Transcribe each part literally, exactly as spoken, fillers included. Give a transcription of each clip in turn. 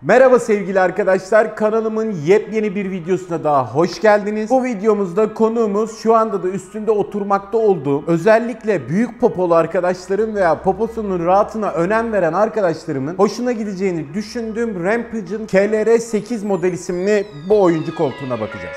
Merhaba sevgili arkadaşlar, kanalımın yepyeni bir videosuna daha hoş geldiniz. Bu videomuzda konuğumuz şu anda da üstünde oturmakta olduğum, özellikle büyük popolu arkadaşlarım veya poposunun rahatına önem veren arkadaşlarımın hoşuna gideceğini düşündüğüm Rampage'ın K L R sekiz model isimli bu oyuncu koltuğuna bakacağız.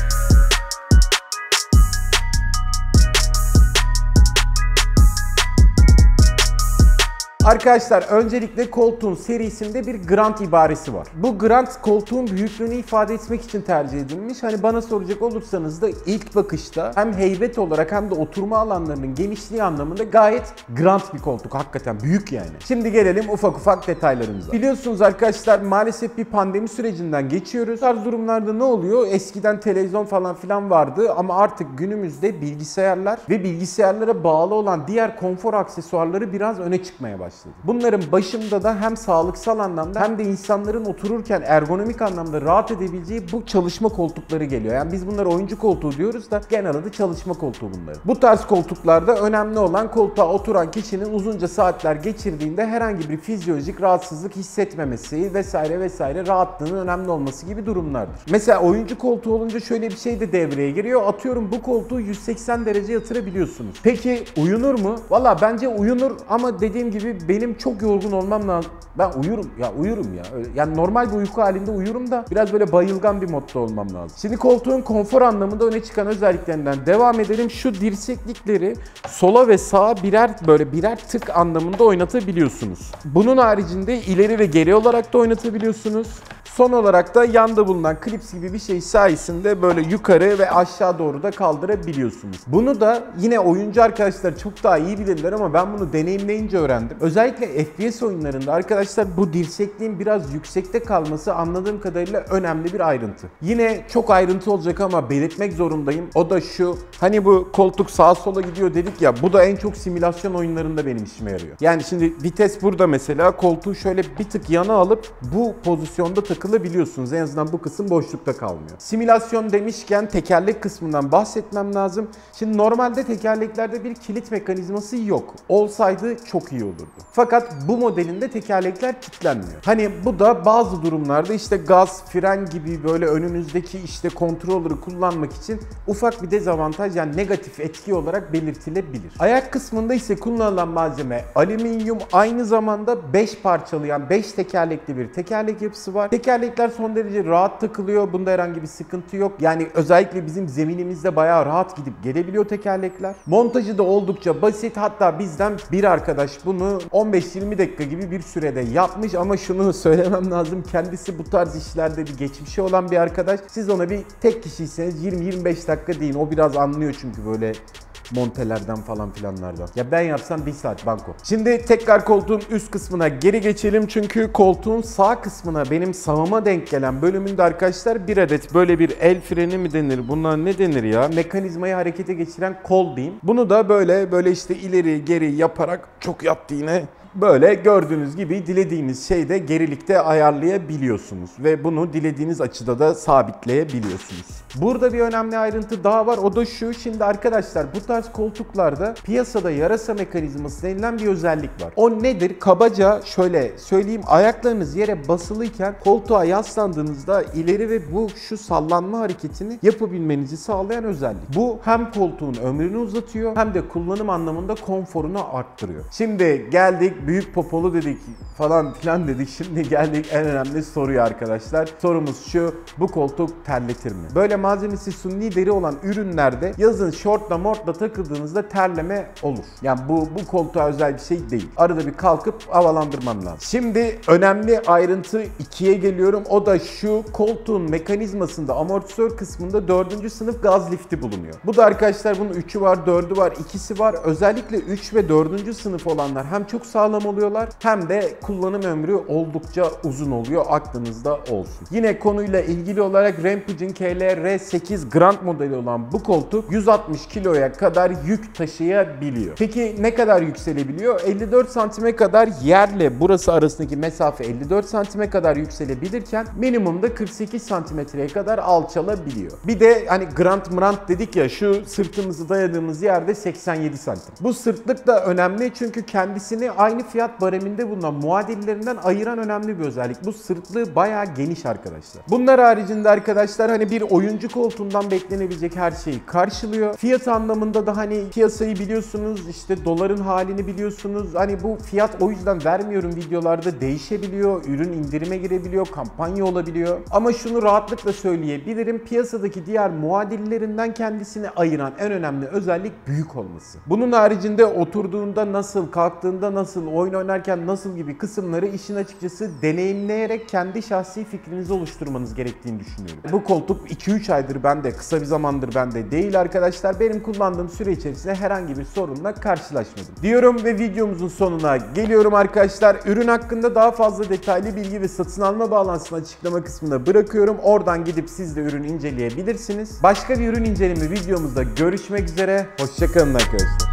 Arkadaşlar öncelikle koltuğun serisinde bir Grand ibaresi var. Bu Grand koltuğun büyüklüğünü ifade etmek için tercih edilmiş. Hani bana soracak olursanız da ilk bakışta hem heybet olarak hem de oturma alanlarının genişliği anlamında gayet Grand bir koltuk. Hakikaten büyük yani. Şimdi gelelim ufak ufak detaylarımıza. Biliyorsunuz arkadaşlar maalesef bir pandemi sürecinden geçiyoruz. Bu tarz durumlarda ne oluyor? Eskiden televizyon falan filan vardı ama artık günümüzde bilgisayarlar ve bilgisayarlara bağlı olan diğer konfor aksesuarları biraz öne çıkmaya başladı. Bunların başında da hem sağlıksal anlamda hem de insanların otururken ergonomik anlamda rahat edebileceği bu çalışma koltukları geliyor. Yani biz bunlara oyuncu koltuğu diyoruz da genel adı çalışma koltuğu bunları. Bu tarz koltuklarda önemli olan koltuğa oturan kişinin uzunca saatler geçirdiğinde herhangi bir fizyolojik rahatsızlık hissetmemesi vesaire vesaire, rahatlığının önemli olması gibi durumlardır. Mesela oyuncu koltuğu olunca şöyle bir şey de devreye giriyor. Atıyorum bu koltuğu yüz seksen derece yatırabiliyorsunuz. Peki uyunur mu? Valla bence uyunur ama dediğim gibi benim çok yorgun olmam lazım. Ben uyurum ya uyurum ya. Yani normal bir uyku halinde uyurum da biraz böyle bayılgan bir modda olmam lazım. Şimdi koltuğun konfor anlamında öne çıkan özelliklerinden devam edelim. Şu dirseklikleri sola ve sağa birer böyle birer tık anlamında oynatabiliyorsunuz. Bunun haricinde ileri ve geri olarak da oynatabiliyorsunuz. Son olarak da yanda bulunan klips gibi bir şey sayesinde böyle yukarı ve aşağı doğru da kaldırabiliyorsunuz. Bunu da yine oyuncu arkadaşlar çok daha iyi bilirler ama ben bunu deneyimleyince öğrendim. Özellikle F P S oyunlarında arkadaşlar bu dirsekliğin biraz yüksekte kalması anladığım kadarıyla önemli bir ayrıntı. Yine çok ayrıntı olacak ama belirtmek zorundayım. O da şu, hani bu koltuk sağa sola gidiyor dedik ya, bu da en çok simülasyon oyunlarında benim işime yarıyor. Yani şimdi vites burada mesela, koltuğu şöyle bir tık yana alıp bu pozisyonda takılabiliyorsunuz. En azından bu kısım boşlukta kalmıyor. Simülasyon demişken tekerlek kısmından bahsetmem lazım. Şimdi normalde tekerleklerde bir kilit mekanizması yok. Olsaydı çok iyi olurdu. Fakat bu modelinde tekerlekler kilitlenmiyor. Hani bu da bazı durumlarda işte gaz, fren gibi böyle önünüzdeki işte kontrolleri kullanmak için ufak bir dezavantaj, yani negatif etki olarak belirtilebilir. Ayak kısmında ise kullanılan malzeme alüminyum, aynı zamanda beş parçalı yani beş tekerlekli bir tekerlek yapısı var. Tekerlekler son derece rahat takılıyor. Bunda herhangi bir sıkıntı yok. Yani özellikle bizim zeminimizde bayağı rahat gidip gelebiliyor tekerlekler. Montajı da oldukça basit. Hatta bizden bir arkadaş bunu on beş yirmi dakika gibi bir sürede yapmış ama şunu söylemem lazım. Kendisi bu tarz işlerde bir geçmişi olan bir arkadaş. Siz ona bir tek kişiyseniz yirmi yirmi beş dakika deyin. O biraz anlıyor çünkü böyle montelerden falan filanlardan. Ya ben yapsam bir saat banko. Şimdi tekrar koltuğun üst kısmına geri geçelim çünkü koltuğun sağ kısmına, benim sağıma denk gelen bölümünde arkadaşlar bir adet böyle bir el freni mi denir, bunlar ne denir ya? Mekanizmayı harekete geçiren kol diyeyim. Bunu da böyle böyle işte ileri geri yaparak, çok yaptı yine. Böyle gördüğünüz gibi dilediğiniz şeyde gerilikte ayarlayabiliyorsunuz ve bunu dilediğiniz açıda da sabitleyebiliyorsunuz. Burada bir önemli ayrıntı daha var, o da şu. Şimdi arkadaşlar bu tarz koltuklarda piyasada yarasa mekanizması denilen bir özellik var. O nedir? Kabaca şöyle söyleyeyim, ayaklarınız yere basılıyken koltuğa yaslandığınızda ileri ve bu şu sallanma hareketini yapabilmenizi sağlayan özellik. Bu hem koltuğun ömrünü uzatıyor hem de kullanım anlamında konforunu arttırıyor. Şimdi geldik büyük popolu dedik falan filan dedik. Şimdi geldik en önemli soruya arkadaşlar. Sorumuz şu: bu koltuk terletir mi? Böyle malzemesi suni deri olan ürünlerde yazın şortla mortla takıldığınızda terleme olur. Yani bu bu koltuğa özel bir şey değil. Arada bir kalkıp havalandırmam lazım. Şimdi önemli ayrıntı ikiye geliyorum. O da şu: koltuğun mekanizmasında amortisör kısmında dördüncü sınıf gaz lifti bulunuyor. Bu da arkadaşlar bunun üçü var, dördü var, ikisi var. Özellikle üç ve dördüncü sınıf olanlar hem çok sağlam oluyorlar hem de kullanım ömrü oldukça uzun oluyor, aklınızda olsun. Yine konuyla ilgili olarak Rampage'in K L R sekiz Grand modeli olan bu koltuk yüz altmış kiloya kadar yük taşıyabiliyor. Peki ne kadar yükselebiliyor? elli dört santime kadar yerle burası arasındaki mesafe elli dört santime kadar yükselebilirken minimumda kırk sekiz santimetreye kadar alçalabiliyor. Bir de hani Grand Mrant dedik ya, şu sırtımızı dayadığımız yerde seksen yedi santim. Bu sırtlık da önemli çünkü kendisini aynı aynı fiyat bareminde bulunan muadillerinden ayıran önemli bir özellik. Bu sırtlığı bayağı geniş arkadaşlar. Bunlar haricinde arkadaşlar hani bir oyuncu koltuğundan beklenebilecek her şeyi karşılıyor. Fiyat anlamında da hani piyasayı biliyorsunuz, işte doların halini biliyorsunuz. Hani bu fiyat o yüzden vermiyorum videolarda, değişebiliyor, ürün indirime girebiliyor, kampanya olabiliyor. Ama şunu rahatlıkla söyleyebilirim, piyasadaki diğer muadillerinden kendisini ayıran en önemli özellik büyük olması. Bunun haricinde oturduğunda nasıl, kalktığında nasıl, oyun oynarken nasıl gibi kısımları işin açıkçası deneyimleyerek kendi şahsi fikrinizi oluşturmanız gerektiğini düşünüyorum. Bu koltuk iki üç aydır bende, kısa bir zamandır bende değil arkadaşlar. Benim kullandığım süre içerisinde herhangi bir sorunla karşılaşmadım diyorum ve videomuzun sonuna geliyorum arkadaşlar. Ürün hakkında daha fazla detaylı bilgi ve satın alma bağlantısını açıklama kısmına bırakıyorum. Oradan gidip siz de ürün inceleyebilirsiniz. Başka bir ürün inceleme videomuzda görüşmek üzere. Hoşça kalın arkadaşlar.